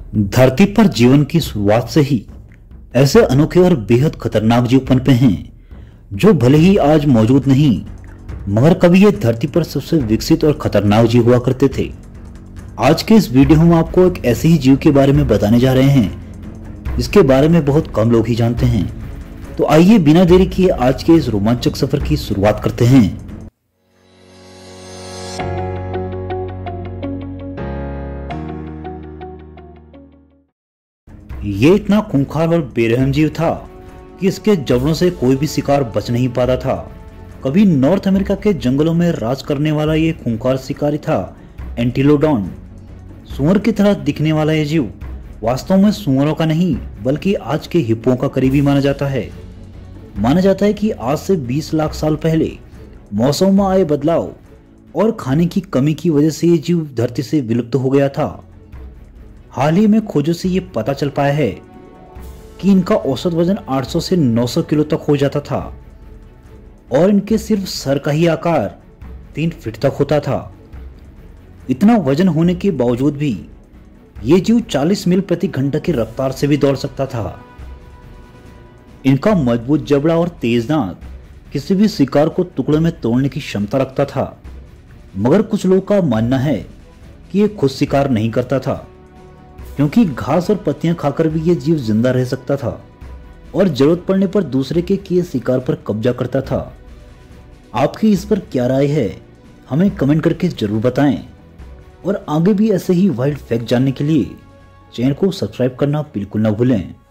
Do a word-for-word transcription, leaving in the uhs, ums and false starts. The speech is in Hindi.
धरती पर जीवन की शुरुआत से ही ऐसे अनोखे और बेहद खतरनाक जीव पनपे हैं जो भले ही आज मौजूद नहीं, मगर कभी ये धरती पर सबसे विकसित और खतरनाक जीव हुआ करते थे। आज के इस वीडियो में हम आपको एक ऐसे ही जीव के बारे में बताने जा रहे हैं जिसके बारे में बहुत कम लोग ही जानते हैं। तो आइए बिना देरी किए आज के इस रोमांचक सफर की शुरुआत करते हैं। ये इतना खूंखार और बेरहम जीव था कि इसके जबड़ों से कोई भी शिकार बच नहीं पाता था। कभी नॉर्थ अमेरिका के जंगलों में राज करने वाला ये खूंखार शिकारी था एंटिलोडॉन। सुअर की तरह दिखने वाला ये जीव वास्तव में सुअरों का नहीं बल्कि आज के हिप्पो का करीबी माना जाता है। माना जाता है कि आज से बीस लाख साल पहले मौसम में आए बदलाव और खाने की कमी की वजह से ये जीव धरती से विलुप्त हो गया था। हाल ही में खोजों से ये पता चल पाया है कि इनका औसत वजन आठ सौ से नौ सौ किलो तक हो जाता था और इनके सिर्फ सर का ही आकार तीन फीट तक होता था। इतना वजन होने के बावजूद भी ये जीव चालीस मील प्रति घंटा की रफ्तार से भी दौड़ सकता था। इनका मजबूत जबड़ा और तेज दांत किसी भी शिकार को टुकड़ों में तोड़ने की क्षमता रखता था, मगर कुछ लोगों का मानना है कि ये खुद शिकार नहीं करता था क्योंकि घास और पत्तियां खाकर भी ये जीव जिंदा रह सकता था और जरूरत पड़ने पर दूसरे के किए शिकार पर कब्जा करता था। आपकी इस पर क्या राय है, हमें कमेंट करके जरूर बताएं और आगे भी ऐसे ही वाइल्ड फैक्ट जानने के लिए चैनल को सब्सक्राइब करना बिल्कुल ना भूलें।